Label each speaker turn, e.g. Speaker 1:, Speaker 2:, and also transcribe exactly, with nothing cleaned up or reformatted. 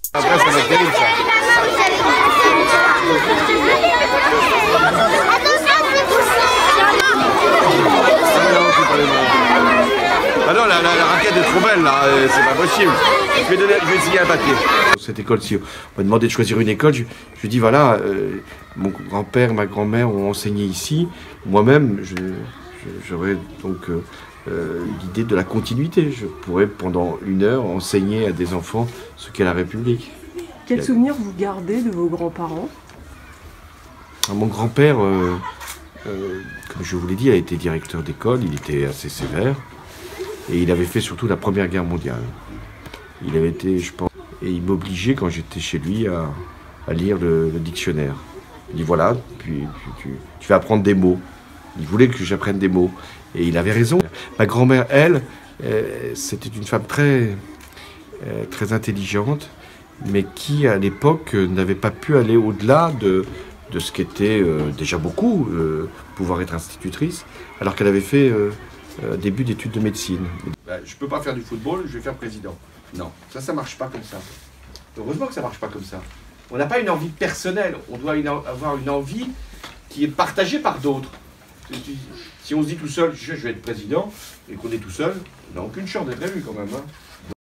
Speaker 1: Après, ça va être terrible, ça. Ah non, la, la, la raquette est trop belle, là, c'est pas possible. Je vais, donner, je vais essayer un papier. Cette école, si on m'a demandé de choisir une école, je, je lui dis voilà, euh, mon grand-père, ma grand-mère ont enseigné ici. Moi-même, j'aurais donc euh, euh, l'idée de la continuité. Je pourrais, pendant une heure, enseigner à des enfants ce qu'est la République.
Speaker 2: Quel souvenir vous gardez de vos grands-parents?
Speaker 1: Mon grand-père, euh, euh, comme je vous l'ai dit, a été directeur d'école, il était assez sévère. Et il avait fait surtout la Première Guerre mondiale. Il avait été, je pense, et il m'obligeait quand j'étais chez lui à, à lire le, le dictionnaire. Il dit voilà, puis, puis tu, tu vas apprendre des mots. Il voulait que j'apprenne des mots. Et il avait raison. Ma grand-mère, elle, euh, c'était une femme très, euh, très intelligente, mais qui, à l'époque, n'avait pas pu aller au-delà de, de ce qu'était euh, déjà beaucoup, euh, pouvoir être institutrice, alors qu'elle avait fait euh, euh, début d'études de médecine. Ben, je ne peux pas faire du football, je vais faire président. Non, ça, ça ne marche pas comme ça. Heureusement que ça ne marche pas comme ça. On n'a pas une envie personnelle, on doit une, avoir une envie qui est partagée par d'autres. Si on se dit tout seul, je vais être président, et qu'on est tout seul, on n'a aucune chance d'être élu quand même. Hein.